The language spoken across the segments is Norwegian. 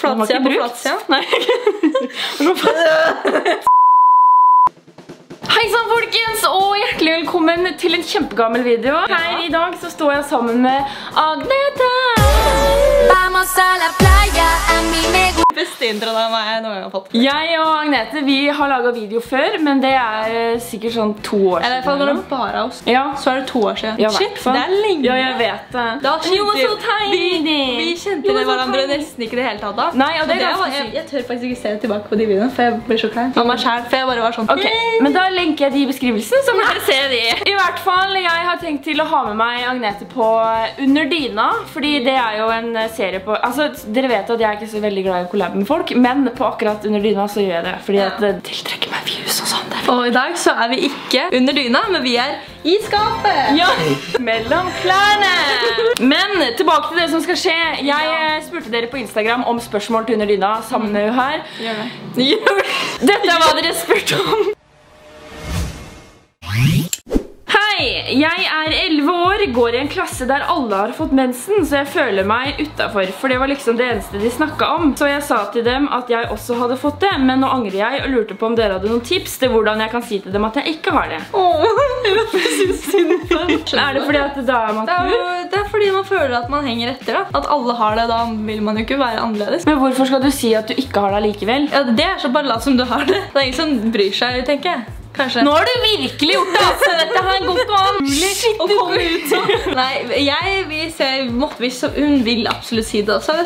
Flatsida på flatsida. Nei. Hei sann folkens, og hjertelig velkommen til en kjempegammel video. Her i dag så står jeg sammen med Agnete. Vamos a la playa, a mí me gusta. Beste introen av meg noen gang har fått. Jeg og Agnete, vi har laget video før, men det er sikkert sånn 2 år siden. Eller i hvert fall når det bare er oss. Ja. Så er det 2 år siden. Ja, Shit, det er lenge. Ja, jeg vet det. Da Vi kjente hverandre nesten ikke det hele tatt da. Nei, og det er ganske sykt. Jeg tør faktisk ikke se tilbake på de videoene, for jeg blir så klein. Av meg selv, for jeg bare var sånn. Ok, men da lenker jeg de i beskrivelsen, så må dere se de. I hvert fall, jeg har tenkt til å ha med meg Agnete på Under Dyna, fordi det er jo en serie på... Altså, dere vet at jeg er ikke så veldig glad i å kollabe med folk, men på akkurat Under Dyna så gjør jeg det, fordi at det tiltrekker meg views og sånt. Og i dag så er vi ikke under dyna, men vi er i skapet. Ja, mellom klærne. Men tilbake til det som skal skje. Jeg spurte dere på Instagram om spørsmål til Under Dyna sammen med henne her. Gjør det. Dette er hva dere spurte om. Hei, jeg er 11 år, går i en klasse der alle har fått mensen, så jeg føler meg utenfor, for det var liksom det eneste de snakket om. Så jeg sa til dem at jeg også hadde fått det, men nå angrer jeg og lurte på om dere hadde noen tips til hvordan jeg kan si til dem at jeg ikke har det. Jeg synes synd på den. Er det fordi at da er man kul? Det er fordi man føler at man henger etter da. At alle har det, da vil man jo ikke være annerledes. Men hvorfor skal du si at du ikke har det likevel? Ja, det er så bare lat som du har det. Det er ingen som bryr seg, tenker jeg. Kanskje. Nå har du virkelig gjort det, altså. Dette her går ikke an. Shit, å komme ut sånn. Nei, hun vil absolutt si det, så hadde jeg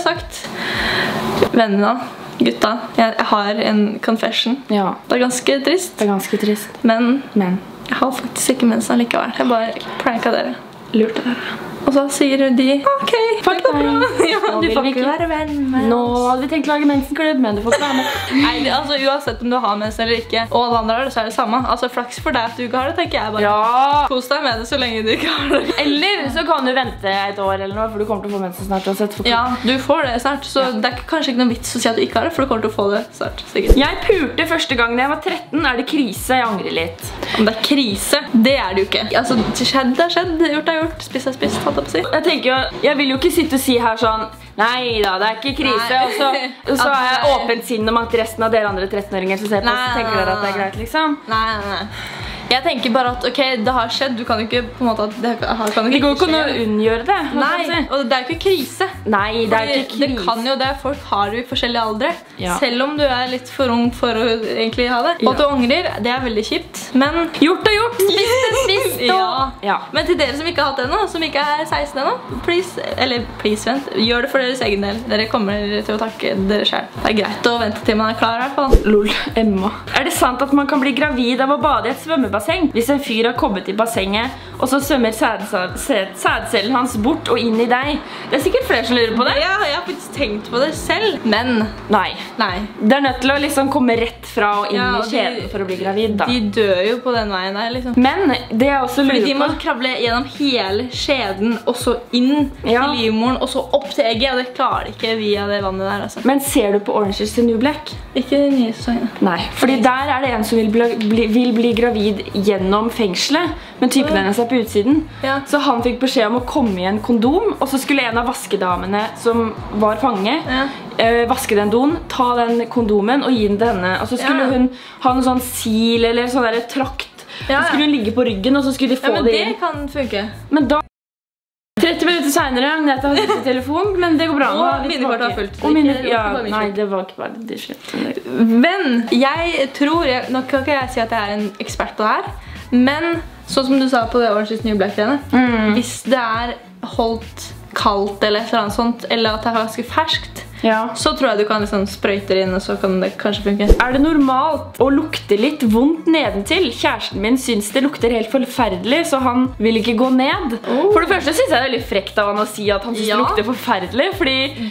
sagt. Vennene, gutta, jeg har en confession. Ja. Det er ganske trist. Det er ganske trist. Men jeg har faktisk ikke mensen likevel. Jeg bare pranket dere. Lurte dere. Og så sier de, ok, fuck deg. Ja, du får ikke være venn med oss. Nå hadde vi tenkt å lage mensenklubb, men du får ikke være med. Nei, altså uansett om du har mensen eller ikke, og alle andre har det, så er det samme. Altså flaks for deg at du ikke har det, tenker jeg bare. Ja. Kos deg med det så lenge du ikke har det. Eller så kan du vente et år eller noe, for du kommer til å få mensen snart uansett. Ja, du får det snart, så det er kanskje ikke noen vits å si at du ikke har det, for du kommer til å få det snart, sikkert. Jeg pulte første gang da jeg var 13, er det krise? Jeg angrer litt. Om det er krise, det er det jo ikke. Altså, skjedd er skjedd, gjort er gjort, spist er spist, jeg tenker jo, jeg vil jo ikke sitte og si her sånn nei da, det er ikke krise, og så er jeg åpent sinn om at resten av dere andre 13-åringer som ser på, så tenker dere at det er greit, liksom. Nei. Jeg tenker bare at, ok, det har skjedd, du kan jo ikke på en måte at det kan ikke skje. Det går ikke å unngjøre det. Nei, og det er jo ikke krise. Nei, det er ikke krise. Det kan jo det, folk har jo i forskjellige aldre. Ja. Selv om du er litt for ung for å egentlig ha det. Og at du angrer, det er veldig kjipt. Men gjort og gjort, spist ja. Men til dere som ikke har hatt det ennå, som ikke er 16 ennå, please vent, gjør det for deres egen del. Dere kommer til å takke dere selv. Det er greit å vente til man er klar i hvert fall. Lol, Emma. Er det sant at man kan bli gravid av å bade i et svømmebasseng? Hvis en fyr har kommet i bassenget, og så svømmer sædcellen hans bort og inn i deg. Det er sikkert flere som lurer på det. Ja, jeg har faktisk tenkt på det selv, men nei. Det er nødt til å liksom komme rett fra og inn i skjeden for å bli gravid da. De dør jo på den veien der, liksom. Men det jeg også lurer på... Fordi de må kravle gjennom hele skjeden, og så inn i livmoren, og så opp til egget, og det klarer de ikke via det vannet der, altså. Men ser du på Orange is the New Black? Ikke de nye sesongene. Nei, fordi der er det en som vil bli gravid gjennom fengselet, men typen hennes er på utsiden. Så han fikk beskjed om å komme i en kondom, og så skulle en av vaskedamene som var fange, vaske den doen, ta den kondomen og gi den til henne. Og så skulle hun ha en sånn sil eller sånn der trakt. Så skulle hun ligge på ryggen, og så skulle de få det inn. Men det kan funke. Men da 30 minutter senere, Agnete har sittet i telefon, men det går bra. Og minnekortet har fulgt. Nei, det var ikke bare det slett. Men jeg tror, nå kan ikke jeg si at jeg er en ekspert på det her, men sånn som du sa på det Orange is the New Black-greiene, hvis det er holdt kaldt eller et eller annet sånt, eller at det er ganske ferskt, så tror jeg du kan liksom sprøyte det inn, og så kan det kanskje funke. Er det normalt å lukte litt vondt nedentil? Kjæresten min synes det lukter helt forferdelig, så han vil ikke gå ned. For det første synes jeg det er veldig frekt av han å si at han synes det lukter forferdelig, fordi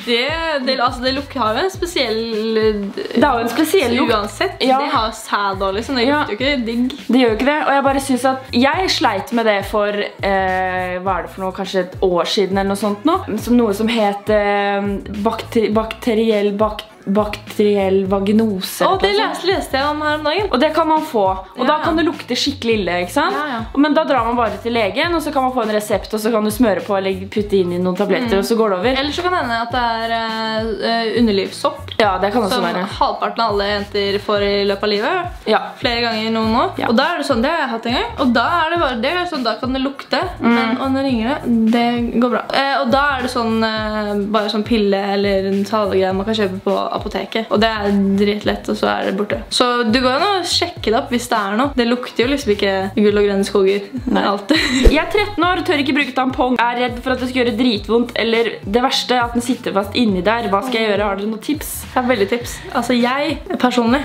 det har jo en spesiell... Det har jo en spesiell lukt. Uansett, det har sæd og liksom, det lukter jo ikke digg. Det gjør jo ikke det, og jeg bare synes at jeg sleit med det for, hva er det for noe, kanskje et år siden eller noe sånt nå, som noe som het bakteriell bakteriell vaginose. Det leste jeg om her om dagen. Og det kan man få. Og da kan det lukte skikkelig ille, ikke sant? Men da drar man bare til legen, og så kan man få en resept, og så kan du smøre på eller putte inn i noen tabletter, og så går det over. Eller så kan det hende at det er underlivssopp. Ja, det kan også være. Som halvparten av alle jenter får i løpet av livet. Ja. Flere ganger noen nå. Ja. Og da er det sånn, det har jeg hatt en gang. Og da er det bare det, sånn, da kan det lukte. Men og når ringer det går bra. Og da er det sånn, bare sånn pille eller en salvegreie man kan kjøpe på apoteket. Og det er dritlett, og så er det borte. Så du går jo og sjekker det opp hvis det er noe. Det lukter jo liksom ikke gull og grønne skoger. Jeg er 13 år, tør ikke bruke tampong. Er redd for at det skal gjøre dritvondt, eller det verste at den sitter fast inni der. Hva skal jeg gjøre? Har dere noen tips? Jeg har veldig tips. Altså jeg, personlig,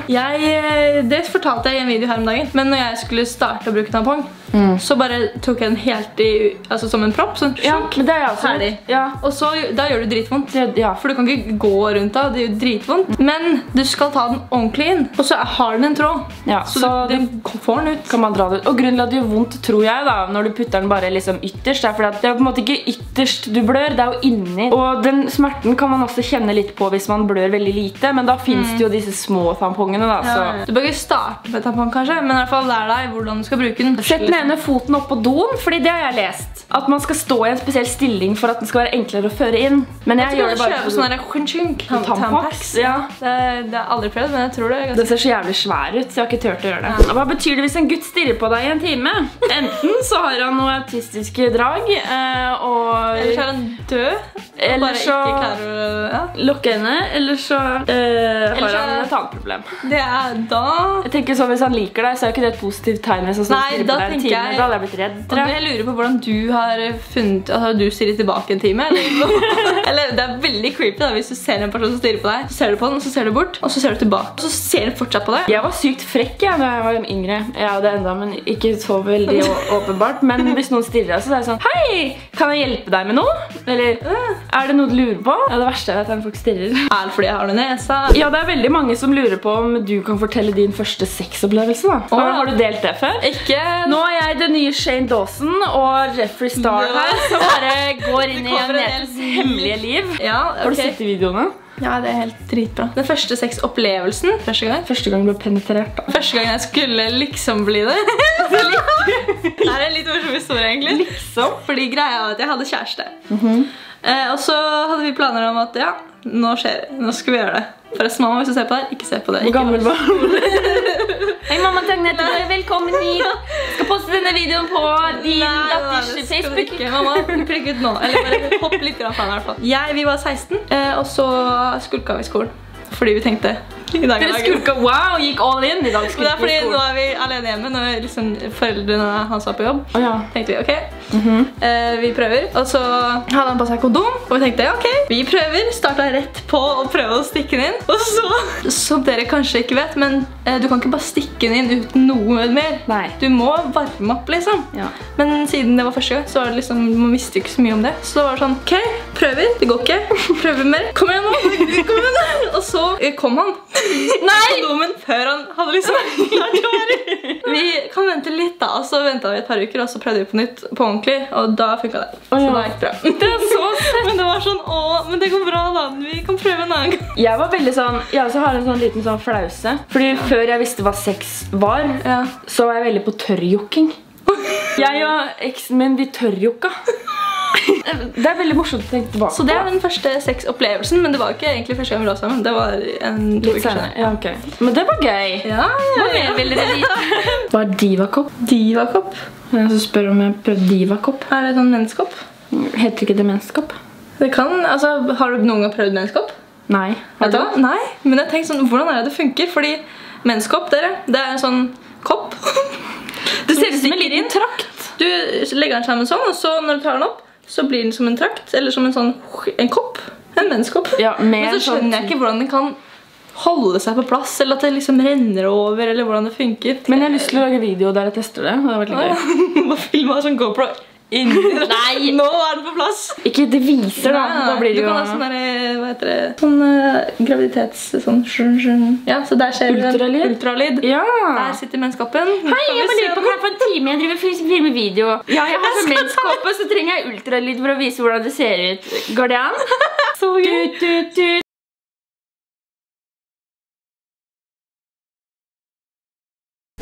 det fortalte jeg i en video her om dagen, men når jeg skulle starte å bruke tampong, så bare tok jeg den helt i, altså som en propp, sånn men det er jeg også. Ferdig. Og så, da gjør du dritvondt. For du kan ikke gå rundt da, det gjør dritvondt. Men du skal ta den ordentlig inn, og så har den en tråd. Så du får den ut. Kan man dra det ut. Og grunnen til at det gjør vondt, tror jeg da, når du putter den bare liksom ytterst, er fordi at det er på en måte ikke ytterst du blør, det er jo inni. Og den smerten kan man også kjenne litt på hvis man blør veldig lite, men da finnes det jo disse små tampongene da. Så. Du bør ikke starte med tampong kanskje, men i hvert fall lær deg hvordan du skal bruke den. Sett den ene foten opp på doen, fordi det har jeg lest. At man skal stå i en spesiell stilling for at den skal være enklere å føre inn. Men jeg gjør det bare på sånne Tampax. Det har jeg aldri prøvd, men jeg tror det. Det ser så jævlig svær ut, så jeg har ikke tørt å gjøre det. Hva betyr det hvis en gutt stirrer på deg i en time? Enten så har han noe autistiske drag, eller så er han død, eller så lukke henne, eller så har han et annet problem. Det er da... Jeg tenker så hvis han liker deg, så er ikke det et positivt tegn hvis han stirrer på deg en time. Da hadde jeg blitt redd, tror jeg. Jeg lurer på hvordan du har funnet, altså du stirrer tilbake en time, eller det er veldig creepy da, hvis du ser en person som stirrer på deg, så ser du på den, og så ser du bort, og så ser du tilbake, og så ser du fortsatt på deg. Jeg var sykt frekk da jeg var yngre. Jeg hadde det enda, men ikke så veldig åpenbart. Men hvis noen stirrer deg, så er det sånn, hei, kan jeg hjelpe deg med noe? Eller, er det noe du lurer på? Ja, det verste er at folk stirrer. Er det fordi jeg har noe nesa? Ja, det er veldig mange som lurer på om du kan fortelle din første sexopplevelse da. Har du delt det før? Ikke. Nå er jeg det nye Shane Dawson og Jeffree Star her, som bare går inn i Anetes hemmelige liv. Har du sett de videoene? Ja, det er helt dritbra. Den første sexopplevelsen, første gang du ble penetrert da. Første gang jeg skulle liksom bli det. Det er en litt morsom historie egentlig. Liksom? Fordi greia var at jeg hadde kjæreste. Og så hadde vi planer om at ja, nå skjer det. Nå skal vi gjøre det. Forresten, mamma, hvis du ser på det, ikke se på det. Hvor gammel var du? Hei mamma, Agnete, velkommen hit. Skal poste denne videoen på din datters Facebook. Mamma, klikk ut nå. Eller bare hopp litt fra den i hvert fall. Vi var 16, og så skulka vi i skolen. Fordi vi tenkte i dag er dagen. Wow, gikk all in i dag. Det er fordi nå er vi alene hjemme når liksom foreldrene hans var på jobb. Tenkte vi, ok, vi prøver. Og så hadde han på seg kondom, og vi tenkte, ok, vi prøver. Startet rett på å prøve å stikke den inn. Og så, som dere kanskje ikke vet, men du kan ikke bare stikke den inn uten noe mer. Nei. Du må varme opp liksom. Men siden det var første gang, så var det liksom, man visste ikke så mye om det. Så det var sånn, ok, prøver, det går ikke. Prøver mer, kom igjen nå, kom igjen. Og så kom han. Nei! Kondomen før han hadde liksom klart å være. Vi kan vente litt da, og så ventet vi et par uker, og så prøvde vi på nytt på ordentlig, og da funket det. Så da gikk bra. Det er så søtt! Men det var sånn, men det går bra da, vi kan prøve en annen gang. Jeg var veldig sånn, jeg også har en sånn liten sånn flause, fordi før jeg visste hva sex var, så var jeg veldig på tørrjokking. Jeg og eksen min, vi tørrjokka. Det er veldig morsomt å tenke tilbake på. Så det er den første sexopplevelsen, men det var ikke egentlig første gang vi lå sammen. Det var en 2 uker siden. Ja, ok. Men det var gøy. Hva mer vil dere vite? Hva er divakopp? Divakopp? Jeg spør om jeg prøvde divakopp. Er det sånn menskopp? Heter ikke det menskopp? Det kan, altså, har du noen gang prøvd menskopp? Nei. Vet du hva? Nei, men jeg tenkte sånn, hvordan er det funker? Fordi menskopp, dere, det er en sånn kopp. Det ser ut som en liten trakt. Du legger den sammen sånn, og så når du tar den opp, så blir den som en trakt, eller som en sånn, en kopp. En menskopp. Men så skjønner jeg ikke hvordan den kan holde seg på plass, eller at det liksom renner over, eller hvordan det funker. Men jeg har lyst til å lage video der jeg tester det, og det har vært litt gøy. Må filme av sånn GoPro. Nei! Nå er den på plass! Ikke, det viser da. Da blir det jo... Du kan ha sånn der, hva heter det? Sånn graviditets... Sånn... Ja, så der ser du ultralyd. Ja! Der sitter menskoppen. Hei, jeg må lure på hva for en time jeg driver filmer video. Ja, jeg har sånn menskoppe, så trenger jeg ultralyd for å vise hvordan det ser ut. Går det an? Så gøy!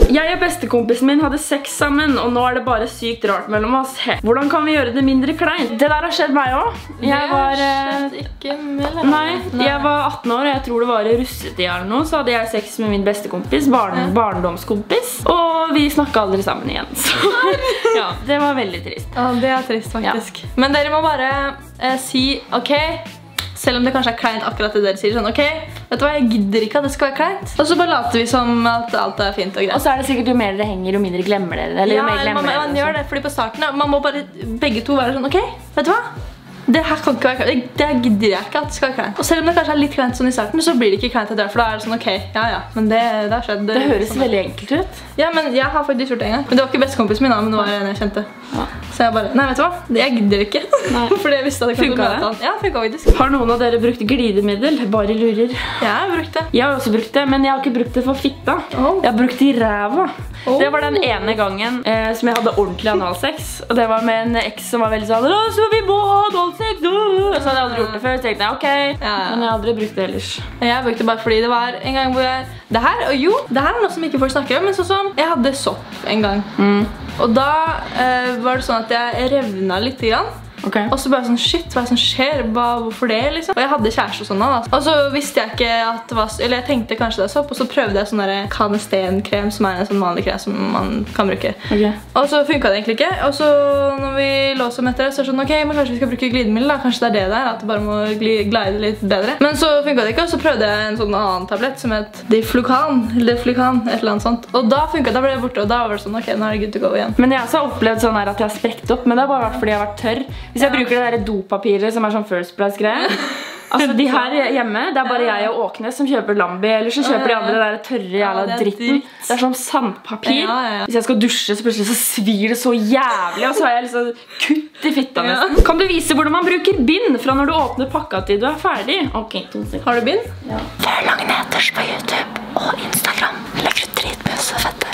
Jeg og bestekompisen min hadde sex sammen, og nå det bare sykt rart mellom oss. Hvordan kan vi gjøre det mindre kleint? Det der har skjedd meg også. Jeg var... ikke med, Nei, jeg var 18 år, og jeg tror det var i russetid eller noe, så hadde jeg sex med min bestekompis, barndomskompis, og vi snakket aldri sammen igjen. Så ja, det var veldig trist. Ja, det trist faktisk. Ja. Men dere må bare si, ok, selv om det kanskje kleint akkurat det dere sier, sånn, ok, vet du hva, jeg gidder ikke at det skal være kleint. Og så bare later vi som at alt fint og greit. Og så det sikkert jo mer dere henger, jo mindre glemmer dere det. Eller jo mer glemmer dere det. Man gjør det, fordi på starten, man må bare begge to være sånn, ok, vet du hva? Det her kan ikke være kleint. Det gidder jeg ikke at det skal være kleint. Og selv om det kanskje litt kleint sånn i starten, så blir det ikke kleint etter det, for da det sånn, ok, ja, men det har skjedd. Det høres sånn veldig enkelt ut. Ja, men jeg har faktisk gjort det en gang. Men det var ikke bestekompisen min, men det var en jeg kjente. Ja. Så jeg bare, nei, vet du hva? Jeg gidder ikke. Fordi jeg visste at det funket det? Ja, funket faktisk. Har noen av dere brukt glidemiddel? Bare lurer. Jeg har brukt det. Jeg har også brukt det, men jeg har ikke brukt det for fitta. Jeg har brukt det i ræva. Det var den ene gangen som jeg hadde ordentlig analsex. Og det var med en eks som var veldig sånn, så vi må ha analsex, og så hadde jeg aldri gjort det før, så tenkte jeg, ok, men jeg har aldri brukt det ellers. Jeg brukte det bare fordi det var en gang hvor jeg, det her er noe som ikke folk snakker om, men sånn som, jeg hadde sopp en gang. Og da var det sånn at jeg revna litt grann. Og så bare sånn, shit, hva det som skjer? Hvorfor det, liksom? Og jeg hadde kjæreste og sånn da. Og så visste jeg ikke at det var, eller jeg tenkte kanskje det var sopp, og så prøvde jeg sånn der Canesten-krem, som en sånn vanlig krem som man kan bruke. Og så funket det egentlig ikke. Og så når vi lå som etter det, så sånn, ok, men kanskje vi skal bruke glidemiddel da. Kanskje det det der, at det bare må glide litt bedre. Men så funket det ikke, og så prøvde jeg en sånn annen tablett som het Deflucan, et eller annet sånt. Og da funket det, da ble det borte, og da var det sånn, ok, nå det good to go igjen. Men jeg har også opplevd sånn her at jeg har sprekt opp, men det har bare vært fordi jeg har vært tørr. Hvis jeg bruker det der dopapiret som sånn First Price-greie. Altså de her hjemme, det bare jeg og Åknes som kjøper Lambi, eller så kjøper de andre der tørre jævla dritten. Det sånn sandpapir. Hvis jeg skal dusje, så plutselig så svir det så jævlig, og så har jeg liksom kutt i fitta nesten. Kan du vise hvordan man bruker bind fra når du åpner pakka til du ferdig? Ok, 2 sekunder. Har du bind? Ja. Følg Lagneters på YouTube og Instagram. Legger ut dritmye så fette.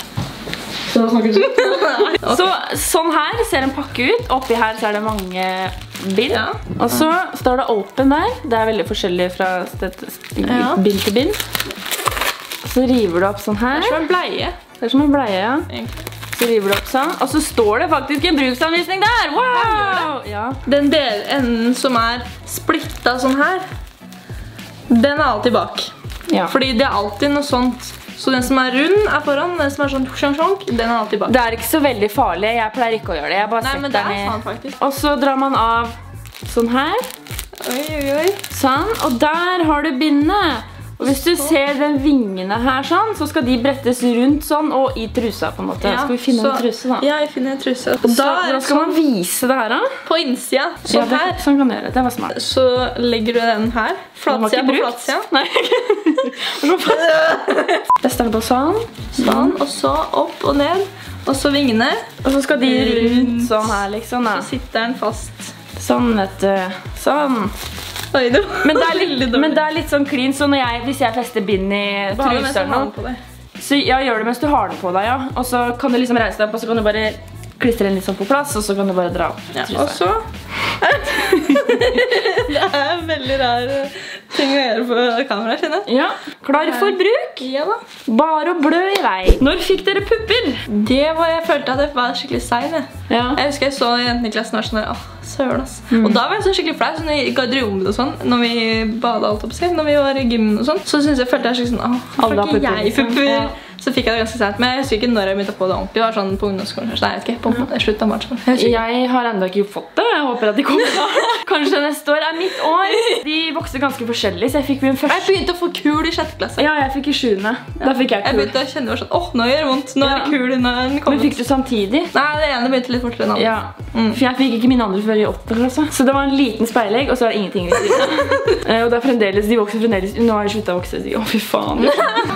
Så sånn her ser en pakke ut. Oppi her så det mange bind. Og så står det open der. Det veldig forskjellig fra bind til bind. Så river du opp sånn her. Det som en bleie. Det som en bleie, ja. Så river du opp sånn. Og så står det faktisk en bruksanvisning der. Wow! Ja. Den enden som splittet sånn her, den alltid bak. Fordi det alltid noe sånt. Så den som rund foran, den som sånn sjong-sjong, den alltid bak. Det ikke så veldig farlig, jeg pleier ikke å gjøre det. Jeg bare men det sant faktisk. Og så drar man av sånn her. Oi. Sånn, og der har du bindet. Og hvis du ser den vingene her sånn, så skal de brettes rundt sånn og i trusa på en måte. Skal vi finne en truse da? Ja, jeg finner en truse. Og da skal man vise det her da? På innsida, sånn her. Sånn kan du gjøre, det var smart. Så legger du den her, flatsida på flatsida. Nei. Tester den på sånn. Sånn, og så opp og ned. Og så vingene. Og så skal de rundt sånn her liksom da. Så sitter den fast. Sånn, vet du. Sånn. Men det litt sånn clean, så hvis jeg fester bind i truser nå, så gjør det mens du har den på deg, ja. Og så kan du liksom reise deg opp, og så kan du bare klistre den litt sånn på plass, og så kan du bare dra opp truser. Og så det veldig rar ting å gjøre på kamera, kjenner jeg. Ja, klar for bruk. Ja da. Bare å blø i vei. Når fikk dere pupper? Det var jeg følte at det var skikkelig sein. Jeg husker jeg så jentene i klassen var sånn der, søren ass. Og da var jeg så skikkelig flau, sånn i garderoben og sånn, når vi badet alt opp seg, når vi var i gymmen og sånn, så følte jeg skikkelig sånn, hvorfor ikke jeg pupper? Så fikk jeg det ganske sent, men jeg husker ikke når jeg begynte på det ordentlig. Det var sånn på ungdomsskolen, kanskje. Nei, jeg vet ikke, på slutt av marts. Jeg har enda ikke fått det. Jeg håper at de kommer da. Kanskje neste år mitt år. De vokste ganske forskjellig, så jeg fikk min første. Jeg begynte å få kul i 6. klasse. Ja, jeg fikk i 7. Da fikk jeg kul. Jeg begynte å kjenne sånn, nå gjør det vondt, nå det kul når den kommer. Men fikk du samtidig? Nei, det ene begynte litt fortere enn andre. Ja, for jeg fikk ikke min andre før i 8. klasse. Så det var en liten speilegg, og så var det ingenting ved siden. Og det fremdeles, de vokser fremdeles. Nå har de sluttet å vokse, så fy faen.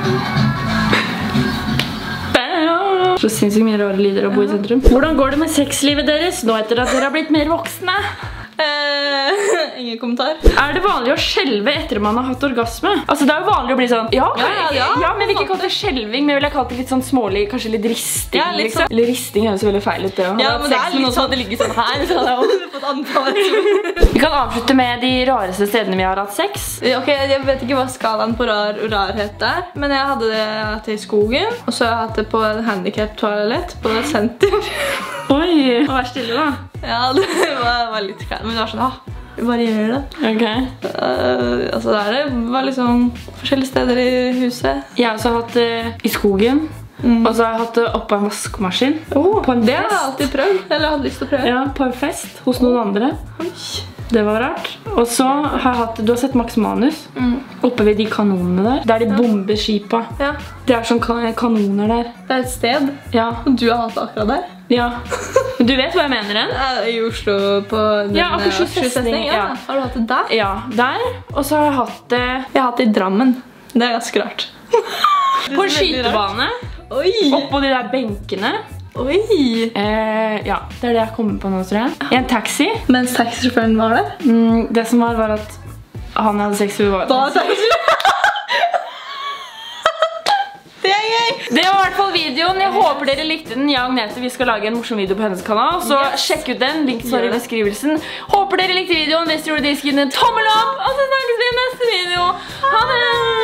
Så sinnssykt mye rare lyder å bo i sentrum. Hvordan går det med sexlivet deres nå etter at dere har blitt mer voksne? Ingen kommentar. Det vanlig å skjelve etter man har hatt orgasme? Altså det jo vanlig å bli sånn ja, men vi ikke kaller det skjelving, men jeg ville kalt det litt sånn smålig, kanskje litt risting liksom. Eller risting høres veldig feil ut det. Ja, men det litt sånn at det ligger sånn her, så hadde jeg også fått anfall. Vi kan avslutte med de rareste stedene vi har hatt sex. Ok, jeg vet ikke hva skalaen på rarhet er, men jeg hadde det i skogen, og så har jeg hatt det på en handicap-toalett på et senter. Oi, vær stille da. Ja, det var litt kleint, men det var sånn, vi bare gjør det. Ok. Altså det var liksom forskjellige steder i huset. Jeg har også hatt det i skogen. Og så har jeg hatt det oppå en vaskemaskin. På en fest. Det har jeg alltid prøvd, eller jeg hadde lyst til å prøve. Ja, på en fest hos noen andre. Det var rart. Og så har jeg hatt, du har sett Max Manus? Oppe ved de kanonene der. Der de bomber skipa. Ja. Det er sånn kanoner der. Det er et sted. Ja. Og du har hatt det akkurat der? Ja. Du vet hva jeg mener den? I Oslo på den Akershus festning. Ja. Har du hatt det der? Ja, der. Og så har jeg hatt det... Jeg har hatt det i Drammen. Det er ganske rart. På en skytebane. Oi! Oppå de der benkene. Oi! Ja, det er det jeg kommer på nå, tror jeg. I en taxi. Mens taxisjåføren var der? Det som var at han hadde sex med taxi. Det er gøy! Det var i hvert fall videoen. Jeg håper dere likte den. Jeg og Agnete, vi skal lage en morsom video på hennes kanal, så sjekk ut den. Link står i beskrivelsen. Håper dere likte videoen. Hvis dere gjorde det, skriv en tommel opp, og så snakkes vi i neste video. Ha det!